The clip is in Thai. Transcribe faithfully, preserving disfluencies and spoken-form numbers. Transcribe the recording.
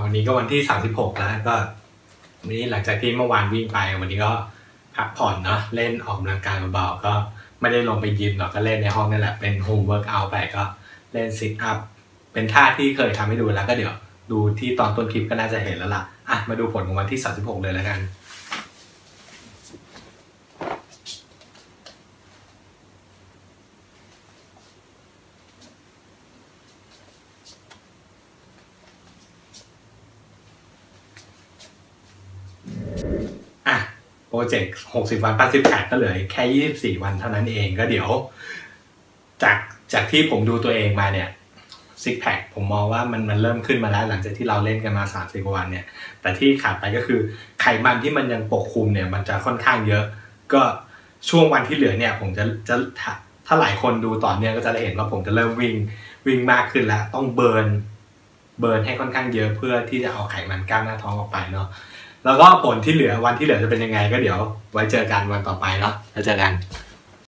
วันนี้ก็วันที่สามสิบหกแล้วก็วันนี้หลังจากที่เมื่อวานวิ่งไปวันนี้ก็พักผ่อนเนาะเล่นออกกำลังกายเบาๆก็ไม่ได้ลงไปยิมหรอกก็เล่นในห้องนั่นแหละเป็นโฮมเวิร์กเอาท์ไปก็เล่นซิทอัพเป็นท่าที่เคยทำให้ดูแล้วก็เดี๋ยวดูที่ตอนต้นคลิปก็น่าจะเห็นแล้วล่ะอ่ะมาดูผลของวันที่สามสิบหกเลยแล้วกันโปรเจกต์หกสิบวันแปดสิบแปดก็เหลือแค่ยี่สิบสี่วันเท่านั้นเองก็เดี๋ยวจากจากที่ผมดูตัวเองมาเนี่ยซิกแพคผมมองว่ามันมันเริ่มขึ้นมาแล้วหลังจากที่เราเล่นกันมาสามสิบวันเนี่ยแต่ที่ขาดไปก็คือไขมันที่มันยังปกคลุมเนี่ยมันจะค่อนข้างเยอะก็ช่วงวันที่เหลือเนี่ยผมจะจะถ้าหลายคนดูต่อเนี่ยก็จะได้เห็นว่าผมจะเริ่มวิ่งวิ่งมากขึ้นแล้วต้องเบิร์นเบิร์นให้ค่อนข้างเยอะเพื่อที่จะเอาไขมันกล้ามหน้าท้องออกไปเนาะแล้วก็ผลที่เหลือวันที่เหลือจะเป็นยังไงก็เดี๋ยวไว้เจอกันวันต่อไปเนาะแล้วเจอกัน